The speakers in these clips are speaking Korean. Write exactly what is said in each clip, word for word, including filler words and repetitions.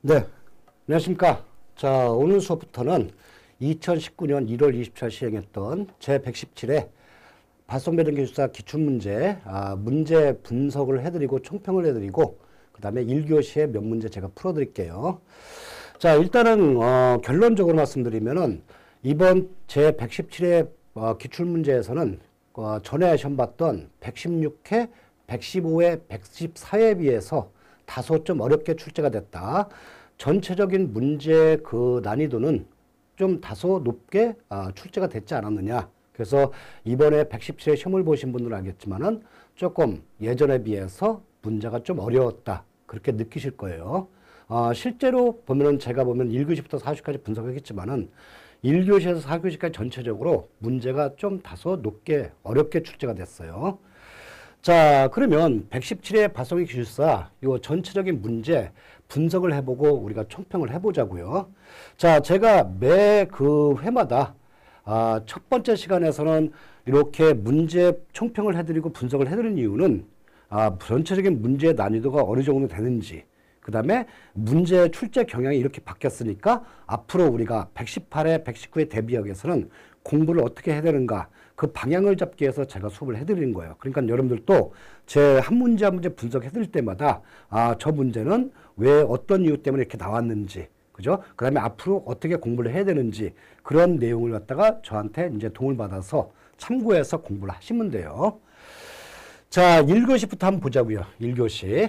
네, 안녕하십니까. 자, 오늘 수업부터는 이천십구 년 일월 이십칠 일 시행했던 제백십칠 회 발성배등기술사 기출문제 아, 문제 분석을 해드리고 총평을 해드리고 그 다음에 일 교시에 몇 문제 제가 풀어드릴게요. 자, 일단은 어, 결론적으로 말씀드리면은 이번 제백십칠 회 어, 기출문제에서는 어, 전에 시험 봤던 백십육 회, 백십오 회, 백십사 회에 비해서 다소 좀 어렵게 출제가 됐다. 전체적인 문제 그 난이도는 좀 다소 높게 아, 출제가 됐지 않았느냐. 그래서 이번에 백십칠 회 시험을 보신 분들은 알겠지만은 조금 예전에 비해서 문제가 좀 어려웠다. 그렇게 느끼실 거예요. 아, 실제로 보면은 제가 보면 일 교시부터 사 교시까지 분석하겠지만은 일 교시에서 사 교시까지 전체적으로 문제가 좀 다소 높게 어렵게 출제가 됐어요. 자, 그러면 백십칠 회 발성배 기술사 요 전체적인 문제 분석을 해보고 우리가 총평을 해보자고요. 자, 제가 매 그 회마다 아, 첫 번째 시간에서는 이렇게 문제 총평을 해드리고 분석을 해드리는 이유는 아, 전체적인 문제의 난이도가 어느 정도 되는지, 그 다음에 문제 출제 경향이 이렇게 바뀌었으니까 앞으로 우리가 백십팔 회, 백십구 회 대비하기 위해서는 공부를 어떻게 해야 되는가, 그 방향을 잡기 위해서 제가 수업을 해드리는 거예요. 그러니까 여러분들도 제 한 문제 한 문제 분석해드릴 때마다 아, 저 문제는 왜 어떤 이유 때문에 이렇게 나왔는지, 그죠? 그 다음에 앞으로 어떻게 공부를 해야 되는지 그런 내용을 갖다가 저한테 이제 도움을 받아서 참고해서 공부를 하시면 돼요. 자, 일 교시부터 한번 보자고요. 일 교시.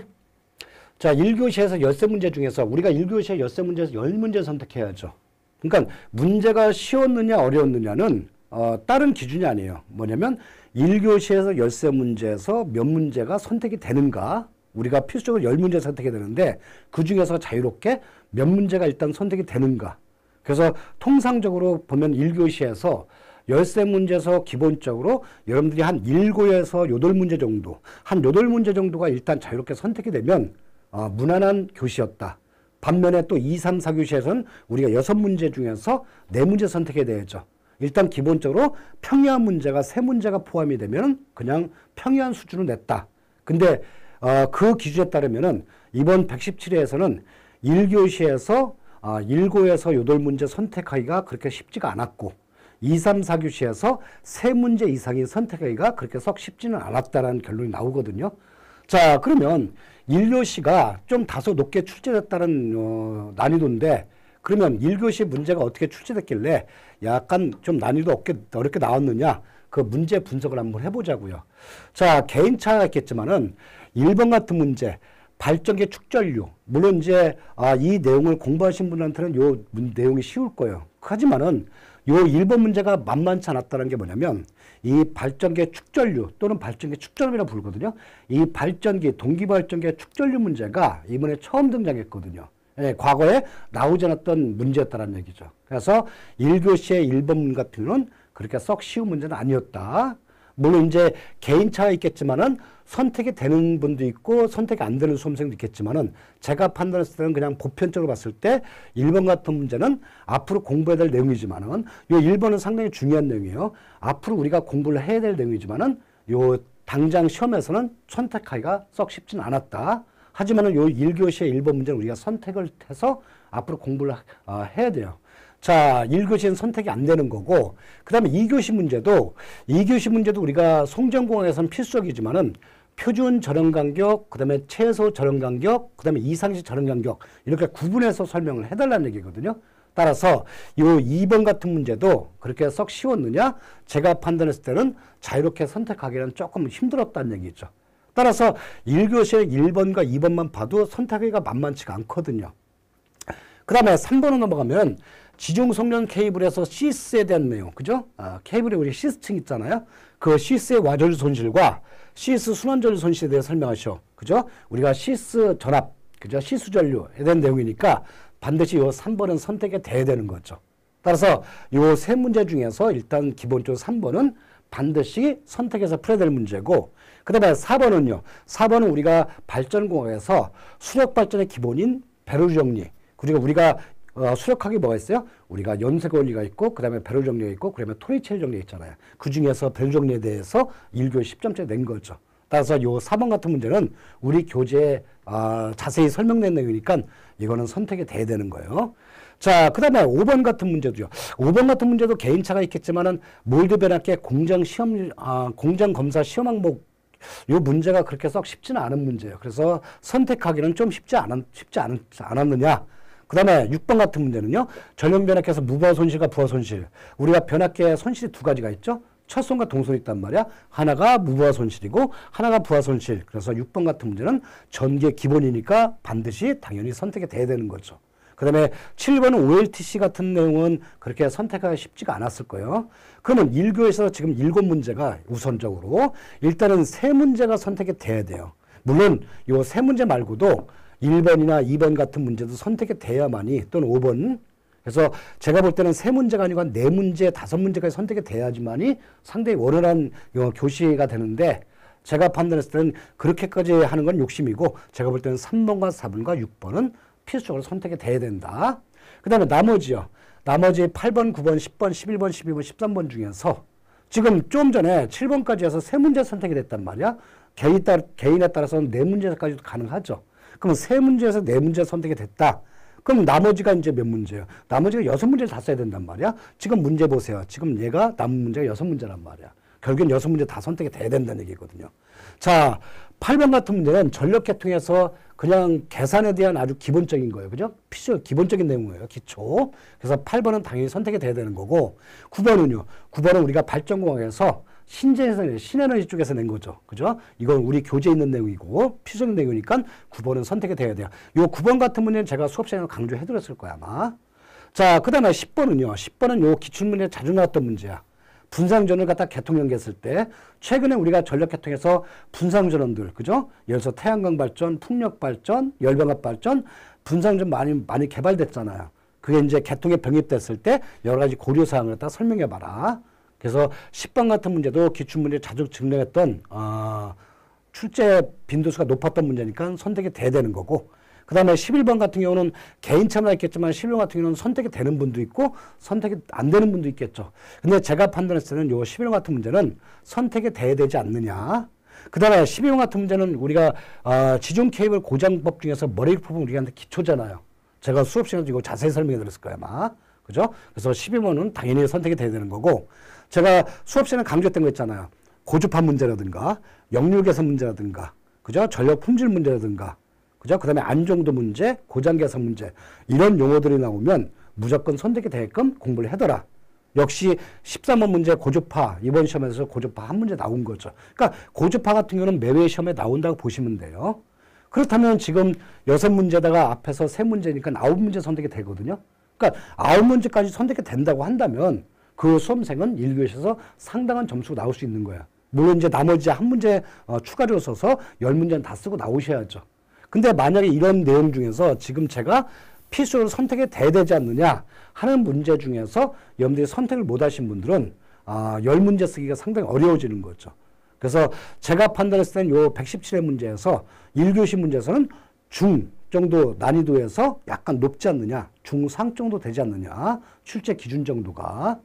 자, 일 교시에서 열세 문제 중에서 우리가 일 교시에 열세 문제에서 십 문제 선택해야죠. 그러니까 문제가 쉬웠느냐 어려웠느냐는 어, 다른 기준이 아니에요. 뭐냐면 일 교시에서 열세 문제에서 몇 문제가 선택이 되는가, 우리가 필수적으로 십 문제 선택이 되는데 그 중에서 자유롭게 몇 문제가 일단 선택이 되는가. 그래서 통상적으로 보면 일 교시에서 열세 문제에서 기본적으로 여러분들이 한 일에서 여덟 문제 정도, 한 여덟 문제 정도가 일단 자유롭게 선택이 되면 어, 무난한 교시였다. 반면에 또 이, 삼, 사 교시에서는 우리가 여섯 문제 중에서 네 문제 선택해야 되죠. 일단 기본적으로 평이한 문제가 세 문제가 포함이 되면 그냥 평이한 수준을 냈다. 근데 어, 그 기준에 따르면은 이번 백십칠 회에서는 일 교시에서 어, 일에서 여덟 문제 선택하기가 그렇게 쉽지가 않았고, 이, 삼, 사 교시에서 세 문제 이상이 선택하기가 그렇게 썩 쉽지는 않았다라는 결론이 나오거든요. 자, 그러면 일 교시가 좀 다소 높게 출제됐다는 어, 난이도인데, 그러면 일 교시 문제가 어떻게 출제됐길래 약간 좀 난이도 어렵게, 어렵게 나왔느냐, 그 문제 분석을 한번 해보자고요. 자, 개인차가 있겠지만은 일 번 같은 문제, 발전기 축전류. 물론 이제 아, 이 내용을 공부하신 분한테는 요 문, 내용이 쉬울 거예요. 하지만은 요 일 번 문제가 만만치 않았다는 게 뭐냐면 이 발전기 축전류 또는 발전기 축전이라고 부르거든요. 이 발전기, 동기발전기 축전류 문제가 이번에 처음 등장했거든요. 예, 과거에 나오지 않았던 문제였다는 얘기죠. 그래서 일 교시의 일 번 같은 경우는 그렇게 썩 쉬운 문제는 아니었다. 물론 이제 개인차가 있겠지만은 선택이 되는 분도 있고 선택이 안 되는 수험생도 있겠지만은 제가 판단했을 때는 그냥 보편적으로 봤을 때 일 번 같은 문제는 앞으로 공부해야 될 내용이지만은 요 일 번은 상당히 중요한 내용이에요. 앞으로 우리가 공부를 해야 될 내용이지만은 요 당장 시험에서는 선택하기가 썩 쉽지는 않았다. 하지만은 요 일 교시의 일 번 문제는 우리가 선택을 해서 앞으로 공부를 어, 해야 돼요. 자, 일 교시는 선택이 안 되는 거고, 그 다음에 이 교시 문제도, 이 교시 문제도 우리가 송전공학에서는 필수적이지만은 표준 절연 간격, 그 다음에 최소 절연 간격, 그 다음에 이상시 절연 간격, 이렇게 구분해서 설명을 해달라는 얘기거든요. 따라서 요 이 번 같은 문제도 그렇게 썩 쉬웠느냐? 제가 판단했을 때는 자유롭게 선택하기는 조금 힘들었다는 얘기죠. 따라서 일 교시의 일 번과 이 번만 봐도 선택하기가 만만치가 않거든요. 그 다음에 삼 번으로 넘어가면 지중성련 케이블에서 시스에 대한 내용, 그죠? 아, 케이블에 우리 시스층 있잖아요. 그 시스의 와전류 손실과 시스 순환전류 손실에 대해 설명하셔. 그죠? 우리가 시스 전압, 그죠? 시수 전류에 대한 내용이니까 반드시 요 삼 번은 선택이 돼야 되는 거죠. 따라서 요 세 문제 중에서 일단 기본적으로 삼 번은 반드시 선택해서 풀어야 될 문제고, 그 다음에 사 번은요. 사 번은 우리가 발전공학에서 수력발전의 기본인 배로 정리, 그리고 우리가 어, 수력학이 뭐가 있어요? 우리가 연쇄 원리가 있고, 그 다음에 배로 정리가 있고, 그 다음에 토리체리 정리가 있잖아요. 그 중에서 배로 정리에 대해서 일 교시 십 점째 낸 거죠. 따라서 요 사 번 같은 문제는 우리 교재에 어, 자세히 설명된 내용이니까 이거는 선택이 돼야 되는 거예요. 자, 그 다음에 오 번 같은 문제도요. 오 번 같은 문제도 개인차가 있겠지만은 몰드 변압계 공장 시험, 아, 공장 검사 시험 항목 요 문제가 그렇게 썩 쉽지는 않은 문제예요. 그래서 선택하기는 좀 쉽지 않았, 쉽지 않, 않았느냐. 그 다음에 육 번 같은 문제는요. 전력 변압계에서 무부하 손실과 부하 손실. 우리가 변압계 손실이 두 가지가 있죠. 첫손과 동손이 있단 말이야. 하나가 무부하 손실이고 하나가 부하 손실. 그래서 육 번 같은 문제는 전개 기본이니까 반드시 당연히 선택이 돼야 되는 거죠. 그 다음에 칠 번은 오엘티씨 같은 내용은 그렇게 선택하기 쉽지가 않았을 거예요. 그러면 일 교에서 지금 일곱 문제가 우선적으로 일단은 세 문제가 선택이 돼야 돼요. 물론 요 세 문제 말고도 일 번이나 이 번 같은 문제도 선택이 돼야만이 또는 오 번 그래서 제가 볼 때는 세 문제가 아니고 한 네 문제, 다섯 문제까지 선택이 돼야지만이 상당히 원활한 교시가 되는데 제가 판단했을 때는 그렇게까지 하는 건 욕심이고 제가 볼 때는 삼 번과 사 번과 육 번은 필수적으로 선택이 돼야 된다. 그 다음에 나머지요. 나머지 팔 번, 구 번, 십 번, 십일 번, 십이 번, 십삼 번 중에서 지금 좀 전에 칠 번까지 해서 세 문제 선택이 됐단 말이야. 개인 따, 개인에 따라서는 네 문제까지도 가능하죠. 그럼 세 문제에서 네 문제 선택이 됐다. 그럼 나머지가 이제 몇 문제예요? 나머지가 여섯 문제를 다 써야 된단 말이야. 지금 문제 보세요. 지금 얘가 남은 문제가 여섯 문제란 말이야. 결국엔 여섯 문제 다 선택이 돼야 된다는 얘기거든요. 자, 팔 번 같은 문제는 전력계통에서 그냥 계산에 대한 아주 기본적인 거예요. 그죠? 필수, 기본적인 내용이에요. 기초. 그래서 팔 번은 당연히 선택이 돼야 되는 거고, 구 번은요. 구 번은 우리가 발전공학에서 신재에서, 신에너지 쪽에서 낸 거죠. 그죠? 이건 우리 교재에 있는 내용이고, 필수적인 내용이니까 구 번은 선택이 돼야 돼요. 요 구 번 같은 문제는 제가 수업 시간에 강조해드렸을 거야, 아마. 자, 그 다음에 십 번은요. 십 번은 요 기출문제 자주 나왔던 문제야. 분상전을 갖다 개통 연계했을 때 최근에 우리가 전력계통에서 분상전원들 그죠? 예를 들어서 태양광 발전, 풍력 발전, 열병합 발전 분상전 많이 많이 개발됐잖아요. 그게 이제 개통에 병입됐을 때 여러 가지 고려 사항을 갖다 설명해 봐라. 그래서 십 번 같은 문제도 기출문제 자주 증명했던 어, 출제 빈도수가 높았던 문제니까 선택이 돼야 되는 거고 그 다음에 십일 번 같은 경우는 개인차가 있겠지만 십일 번 같은 경우는 선택이 되는 분도 있고 선택이 안 되는 분도 있겠죠. 근데 제가 판단했을 때는 요 십일 번 같은 문제는 선택이 돼야 되지 않느냐. 그 다음에 십이 번 같은 문제는 우리가 어, 지중 케이블 고장법 중에서 머레이 부분 우리한테 기초잖아요. 제가 수업 시간에 이거 자세히 설명해 드렸을 거예요 아마. 그죠? 그래서 십이 번은 당연히 선택이 돼야 되는 거고 제가 수업 시간에 강조했던 거 있잖아요. 고주파 문제라든가 역류 개선 문제라든가 그죠? 전력 품질 문제라든가 그죠? 그 다음에 안정도 문제, 고장 개선 문제 이런 용어들이 나오면 무조건 선택이 되게끔 공부를 해둬라. 역시 십삼 번 문제 고주파 이번 시험에서 고주파 한 문제 나온 거죠. 그러니까 고주파 같은 경우는 매회 시험에 나온다고 보시면 돼요. 그렇다면 지금 여섯 문제다가 앞에서 세 문제니까 아홉 문제 선택이 되거든요. 그러니까 아홉 문제까지 선택이 된다고 한다면 그 수험생은 일 교시에서 상당한 점수가 나올 수 있는 거야. 물론 이제 나머지 한 문제 어, 추가로 써서 열 문제는 다 쓰고 나오셔야죠. 근데 만약에 이런 내용 중에서 지금 제가 필수로 선택이 돼야 되지 않느냐 하는 문제 중에서 여러분들이 선택을 못 하신 분들은 아, 열 문제 쓰기가 상당히 어려워지는 거죠. 그래서 제가 판단했을 때는 요 백십칠 회 문제에서 일 교시 문제에서는 중 정도 난이도에서 약간 높지 않느냐, 중상 정도 되지 않느냐, 출제 기준 정도가.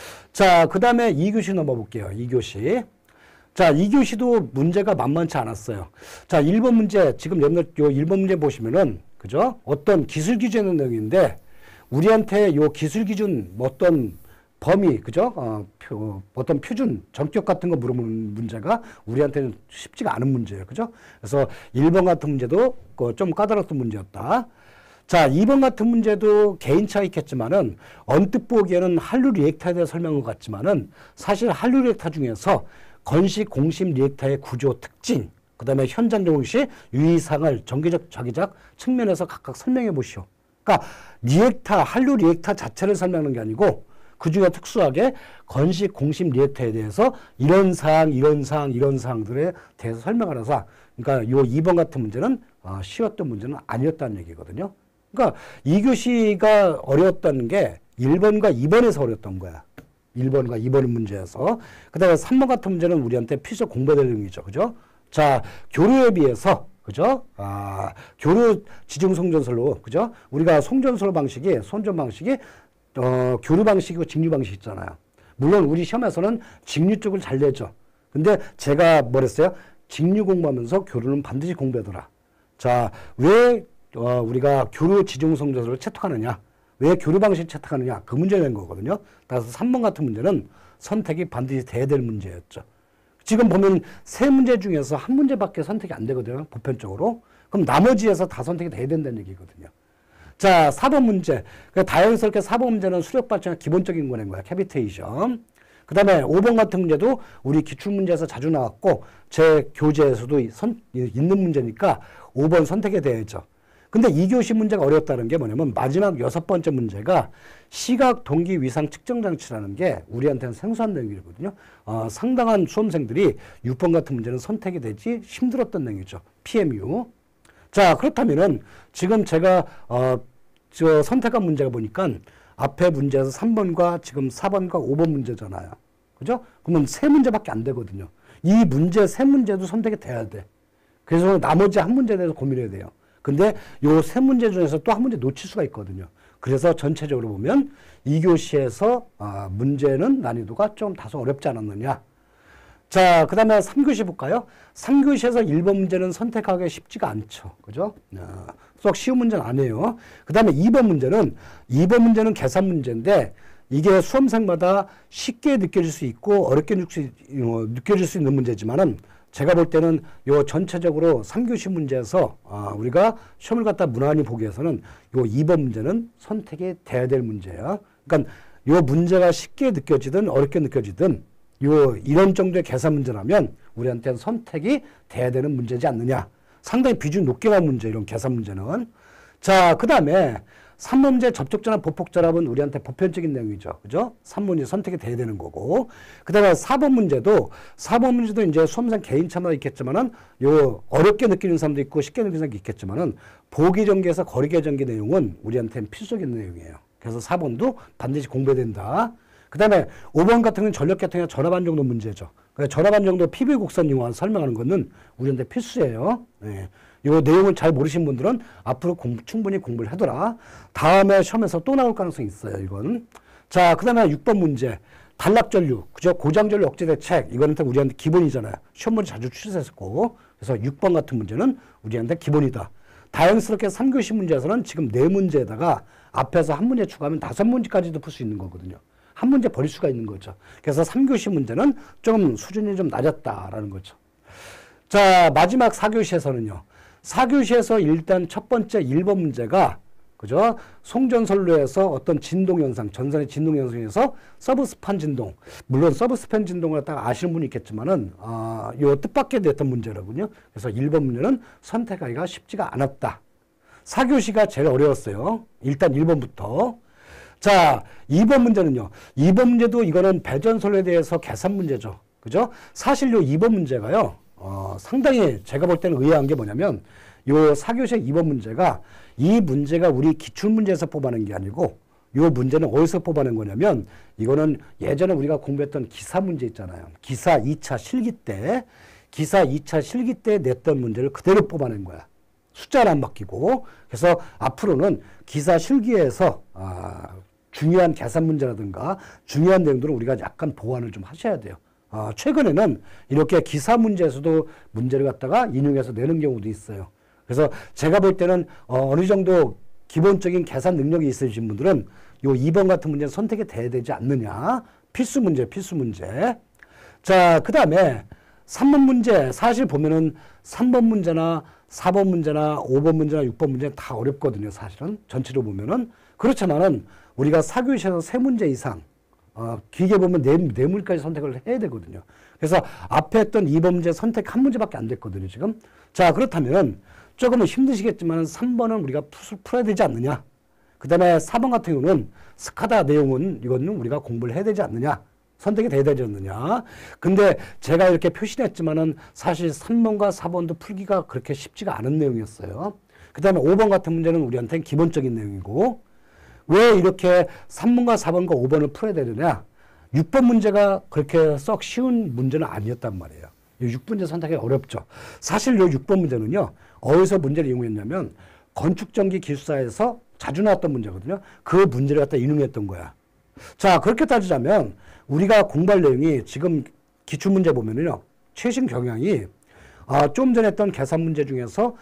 자, 그 다음에 이 교시 넘어볼게요. 이 교시. 자, 이 교시도 문제가 만만치 않았어요. 자, 일 번 문제, 지금 여러분들 요 일 번 문제 보시면은, 그죠? 어떤 기술 기준의 내용인데, 우리한테 요 기술 기준, 어떤 범위, 그죠? 어, 표, 어떤 표준, 전격 같은 거 물어보는 문제가 우리한테는 쉽지가 않은 문제예요. 그죠? 그래서 일 번 같은 문제도 좀 까다롭던 문제였다. 자, 이 번 같은 문제도 개인차가 있겠지만은, 언뜻 보기에는 한류 리액터에 대해 설명한 것 같지만은, 사실 한류 리액터 중에서 건식 공심 리액터의 구조 특징, 그 다음에 현장 적용 시 유의사항을 정기적, 자기적 측면에서 각각 설명해 보시오. 그러니까 리액터, 한류 리액터 자체를 설명하는 게 아니고 그 중에 특수하게 건식 공심 리액터에 대해서 이런 사항, 이런 사항, 이런 사항들에 대해서 설명하라서 그러니까 요 이 번 같은 문제는 어, 쉬웠던 문제는 아니었다는 얘기거든요. 그러니까 이 교시가 어려웠다는 게 일 번과 이 번에서 어려웠던 거야. 일 번과 이 번 문제에서. 그 다음에 삼 번 같은 문제는 우리한테 필수 공부해야 될 내용이죠. 그죠? 자, 교류에 비해서, 그죠? 아, 교류 지중 송전설로, 그죠? 우리가 송전설 방식이, 손전 방식이, 어, 교류 방식이고 직류 방식 있잖아요. 물론 우리 시험에서는 직류 쪽을 잘 내죠. 근데 제가 뭐랬어요? 직류 공부하면서 교류는 반드시 공부하더라. 자, 왜 어, 우리가 교류 지중성조서를 채택하느냐? 왜 교류 방식을 채택하느냐? 그 문제가 된 거거든요. 따라서 삼 번 같은 문제는 선택이 반드시 돼야 될 문제였죠. 지금 보면 세 문제 중에서 한 문제밖에 선택이 안 되거든요. 보편적으로. 그럼 나머지에서 다 선택이 돼야 된다는 얘기거든요. 자, 사 번 문제. 다연스럽게 사 번 문제는 수력 발전의 기본적인 거는 거야. 캐비테이션. 그 다음에 오 번 같은 문제도 우리 기출문제에서 자주 나왔고 제 교재에서도 선, 있는 문제니까 오 번 선택이 돼야죠. 근데 이 교시 문제가 어렵다는 게 뭐냐면 마지막 여섯 번째 문제가 시각 동기 위상 측정 장치라는 게 우리한테는 생소한 내용이거든요. 어, 상당한 수험생들이 육 번 같은 문제는 선택이 되지 힘들었던 내용이죠. 피엠유. 자, 그렇다면은 지금 제가 어, 저 선택한 문제가 보니까 앞에 문제에서 삼 번과 지금 사 번과 오 번 문제잖아요. 그죠? 그러면 세 문제밖에 안 되거든요. 이 문제 세 문제도 선택이 돼야 돼. 그래서 나머지 한 문제에 대해서 고민해야 돼요. 근데 요 세 문제 중에서 또 한 문제 놓칠 수가 있거든요. 그래서 전체적으로 보면 이 교시에서 아, 문제는 난이도가 좀 다소 어렵지 않았느냐. 자, 그 다음에 삼 교시 볼까요? 삼 교시에서 일 번 문제는 선택하기 쉽지가 않죠. 그죠? 아, 썩 쉬운 문제는 아니에요. 그 다음에 이 번 문제는, 이 번 문제는 계산 문제인데 이게 수험생마다 쉽게 느껴질 수 있고 어렵게 느껴질 수 있는 문제지만은 제가 볼 때는 요 전체적으로 삼 교시 문제에서 아, 우리가 시험을 갖다 무난히 보기 위해서는 요 이 번 문제는 선택이 돼야 될 문제야. 그러니까 요 문제가 쉽게 느껴지든 어렵게 느껴지든 요 이런 정도의 계산 문제라면 우리한테는 선택이 돼야 되는 문제지 않느냐. 상당히 비중 높게 간 문제, 이런 계산 문제는. 자, 그 다음에 삼 번 문제 접촉전환 보폭전압은 우리한테 보편적인 내용이죠. 그죠? 삼 번이 선택이 돼야 되는 거고. 그 다음에 사 번 문제도, 사 번 문제도 이제 수험생 개인차마다 있겠지만은, 요, 어렵게 느끼는 사람도 있고, 쉽게 느끼는 사람도 있겠지만은, 보기 전개에서 거리계 전개 내용은 우리한테는 필수적인 내용이에요. 그래서 사 번도 반드시 공부해야 된다. 그 다음에 오 번 같은 경우는 전력 계통의 전압안 정도 문제죠. 그러니까 전압안 정도 피브이 곡선 이용한 설명하는 거는 우리한테 필수예요. 네. 이 내용을 잘 모르신 분들은 앞으로 공부, 충분히 공부를 하더라. 다음에 시험에서 또 나올 가능성이 있어요, 이건. 자, 그 다음에 육 번 문제. 단락전류, 그죠? 고장전류 억제 대책. 이거는 우리한테 기본이잖아요. 시험 문제 자주 출제했었고. 그래서 육 번 같은 문제는 우리한테 기본이다. 다양스럽게 삼 교시 문제에서는 지금 네 문제에다가 앞에서 한 문제 추가하면 다섯 문제까지도 풀 수 있는 거거든요. 한 문제 버릴 수가 있는 거죠. 그래서 삼 교시 문제는 좀 수준이 좀 낮았다라는 거죠. 자, 마지막 사 교시에서는요. 사 교시에서 일단 첫 번째 일 번 문제가, 그죠? 송전선로에서 어떤 진동현상, 전선의 진동현상에서 서브스판 진동. 물론 서브스판 진동을 딱 아시는 분이 있겠지만은, 아, 요 뜻밖의 냈던 문제라군요. 그래서 일 번 문제는 선택하기가 쉽지가 않았다. 사 교시가 제일 어려웠어요. 일단 일 번부터. 자, 이 번 문제는요. 이 번 문제도 이거는 배전선로에 대해서 계산 문제죠. 그죠? 사실 요 이 번 문제가요. 어, 상당히 제가 볼 때는 의아한 게 뭐냐면 요 사 교시 이 번 문제가 이 문제가 우리 기출문제에서 뽑아낸 게 아니고 요 문제는 어디서 뽑아낸 거냐면 이거는 예전에 우리가 공부했던 기사 문제 있잖아요. 기사 이 차 실기 때 기사 이 차 실기 때 냈던 문제를 그대로 뽑아낸 거야. 숫자를 안 바뀌고. 그래서 앞으로는 기사 실기에서 아, 중요한 계산 문제라든가 중요한 내용들은 우리가 약간 보완을 좀 하셔야 돼요. 아, 최근에는 이렇게 기사 문제에서도 문제를 갖다가 인용해서 내는 경우도 있어요. 그래서 제가 볼 때는 어, 어느 정도 기본적인 계산 능력이 있으신 분들은 요 이 번 같은 문제는 선택이 돼야 되지 않느냐. 필수 문제, 필수 문제. 자, 그 다음에 삼 번 문제. 사실 보면은 삼 번 문제나 사 번 문제나 오 번 문제나 육 번 문제는 다 어렵거든요. 사실은. 전체로 보면은. 그렇지만은 우리가 사 교시에서 세 문제 이상 어, 길게 보면 네, 네 문제까지 선택을 해야 되거든요. 그래서 앞에 했던 이 번 문제 선택 한 문제밖에 안 됐거든요, 지금. 자, 그렇다면 조금은 힘드시겠지만 삼 번은 우리가 푸, 풀어야 되지 않느냐. 그 다음에 사 번 같은 경우는 스카다 내용은 이거는 우리가 공부를 해야 되지 않느냐. 선택이 돼야 되지 않느냐. 근데 제가 이렇게 표시했지만은 사실 삼 번과 사 번도 풀기가 그렇게 쉽지가 않은 내용이었어요. 그 다음에 오 번 같은 문제는 우리한테는 기본적인 내용이고, 왜 이렇게 삼 번과 사 번과 오 번을 풀어야 되느냐? 육 번 문제가 그렇게 썩 쉬운 문제는 아니었단 말이에요. 육 번 문제 선택이 어렵죠. 사실 이 육 번 문제는요, 어디서 문제를 이용했냐면, 건축전기 기술사에서 자주 나왔던 문제거든요. 그 문제를 갖다 인용했던 거야. 자, 그렇게 따지자면, 우리가 공부할 내용이 지금 기출문제 보면은요, 최신 경향이 아, 좀 전에 했던 계산 문제 중에서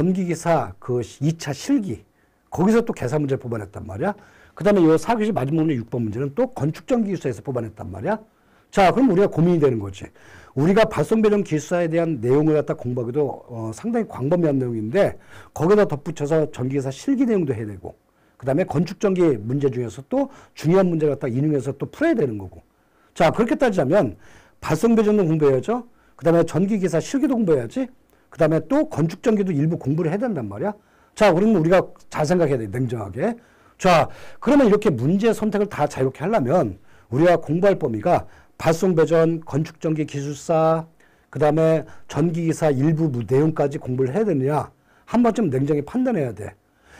전기기사 그 이 차 실기, 거기서 또 계산 문제를 뽑아냈단 말이야. 그 다음에 이 사 교시 마지막 육 번 문제는 또 건축전기기술사에서 뽑아냈단 말이야. 자, 그럼 우리가 고민이 되는 거지. 우리가 발송배전 기술사에 대한 내용을 갖다 공부하기도 어, 상당히 광범위한 내용인데 거기다 덧붙여서 전기기사 실기 내용도 해야 되고 그 다음에 건축전기 문제 중에서 또 중요한 문제를 갖다 인용해서 또 풀어야 되는 거고. 자, 그렇게 따지자면 발송배전도 공부해야죠. 그 다음에 전기기사 실기도 공부해야지. 그 다음에 또 건축전기도 일부 공부를 해야 된단 말이야. 자, 그러면 우리가 잘 생각해야 돼, 냉정하게. 자, 그러면 이렇게 문제 선택을 다 자유롭게 하려면 우리가 공부할 범위가 발송배전, 건축전기 기술사, 그 다음에 전기기사 일부 내용까지 공부를 해야 되느냐 한 번쯤 냉정히 판단해야 돼.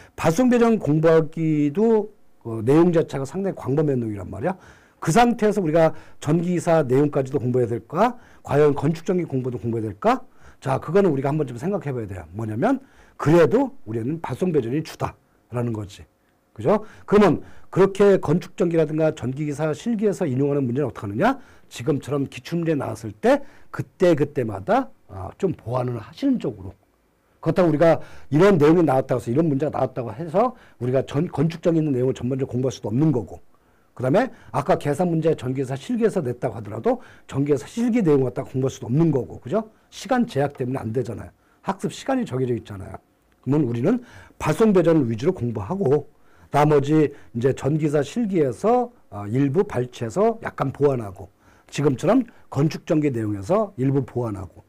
발송배전 공부하기도 어, 내용 자체가 상당히 광범위한 내용이란 말이야. 그 상태에서 우리가 전기기사 내용까지도 공부해야 될까? 과연 건축전기 공부도 공부해야 될까? 자, 그거는 우리가 한 번쯤 생각해 봐야 돼요. 뭐냐면 그래도 우리는 발송배전이 주다라는 거지. 그죠? 그러면 그렇게 건축전기라든가 전기기사 실기에서 인용하는 문제는 어떻게 하느냐? 지금처럼 기출문제 나왔을 때 그때 그때마다 좀 보완을 하시는 쪽으로. 그렇다고 우리가 이런 내용이 나왔다고 해서 이런 문제가 나왔다고 해서 우리가 전 건축전기 있는 내용을 전반적으로 공부할 수도 없는 거고. 그 다음에 아까 계산 문제 전기기사 실기에서 냈다고 하더라도 전기기사 실기 내용 갖다 공부할 수도 없는 거고. 그죠? 시간 제약 때문에 안 되잖아요. 학습 시간이 정해져 있잖아요. 그러면 우리는 발송배전을 위주로 공부하고 나머지 이제 전기사 실기에서 어, 일부 발췌해서 약간 보완하고 지금처럼 건축전기 내용에서 일부 보완하고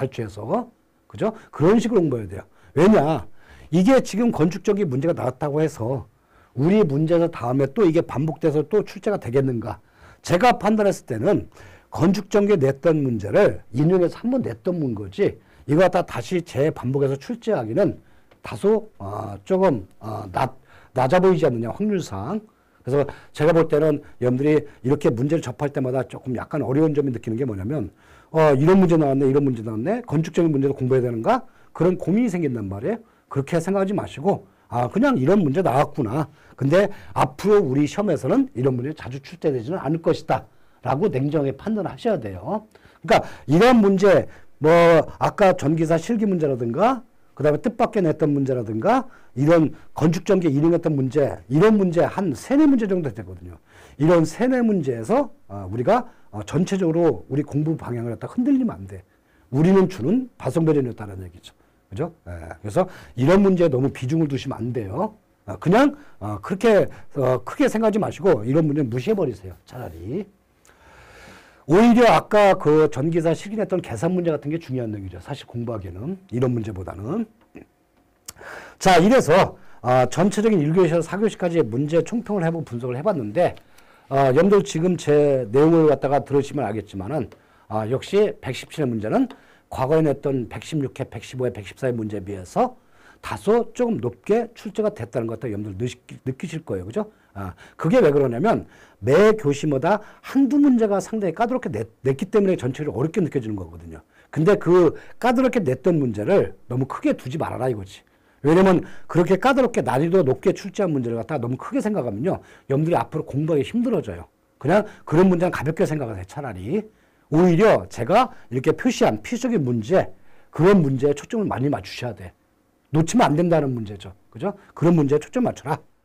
발췌해서 그죠? 그런 식으로 공부해야 돼요. 왜냐? 이게 지금 건축전기 문제가 나왔다고 해서 우리 문제에서 다음에 또 이게 반복돼서 또 출제가 되겠는가? 제가 판단했을 때는 건축전기에 냈던 문제를 인용해서 한번 냈던 거지 이거 갖다 다시 재반복해서 출제하기는 다소 어, 조금 어, 낮 낮아 보이지 않느냐, 확률상. 그래서 제가 볼 때는 여러분들이 이렇게 문제를 접할 때마다 조금 약간 어려운 점이 느끼는 게 뭐냐면, 어, 이런 문제 나왔네, 이런 문제 나왔네, 건축적인 문제도 공부해야 되는가? 그런 고민이 생긴단 말이에요. 그렇게 생각하지 마시고, 아, 그냥 이런 문제 나왔구나. 근데 앞으로 우리 시험에서는 이런 문제 자주 출제되지는 않을 것이다. 라고 냉정하게 판단하셔야 돼요. 그러니까 이런 문제, 뭐, 아까 전기사 실기 문제라든가, 그 다음에 뜻밖의 냈던 문제라든가 이런 건축전기에 인용했던 문제 이런 문제 한 세네 문제 정도 되거든요. 이런 세네 문제에서 우리가 전체적으로 우리 공부 방향을 갖다 흔들리면 안 돼. 우리는 주는 발송배전이었다는 얘기죠. 그죠? 네. 그래서 이런 문제에 너무 비중을 두시면 안 돼요. 그냥 그렇게 크게 생각하지 마시고 이런 문제는 무시해버리세요. 차라리. 오히려 아까 그 전기사 실기했던 계산 문제 같은 게 중요한 내용이죠. 사실 공부하기에는 이런 문제보다는. 자, 이래서 어, 전체적인 일 교시에서 사 교시까지 문제 총평을 해보고 분석을 해봤는데 어, 여러분들 지금 제 내용을 갖다가 들으시면 알겠지만은 어, 역시 백십칠 회 문제는 과거에 냈던 백십육 회, 백십오 회, 백십사 회 문제에 비해서 다소 조금 높게 출제가 됐다는 것도 여러분들 느끼, 느끼실 거예요. 그죠? 아, 그게 왜 그러냐면 매 교시마다 한두 문제가 상당히 까다롭게 냈, 냈기 때문에 전체적으로 어렵게 느껴지는 거거든요. 근데 그 까다롭게 냈던 문제를 너무 크게 두지 말아라 이거지. 왜냐면 그렇게 까다롭게 난이도 높게 출제한 문제를 갖다가 너무 크게 생각하면요. 여러분들이 앞으로 공부하기 힘들어져요. 그냥 그런 문제는 가볍게 생각을 해 차라리. 오히려 제가 이렇게 표시한 필수적인 문제 그런 문제에 초점을 많이 맞추셔야 돼. 놓치면 안 된다는 문제죠. 그죠? 그런 문제에 초점 맞춰라.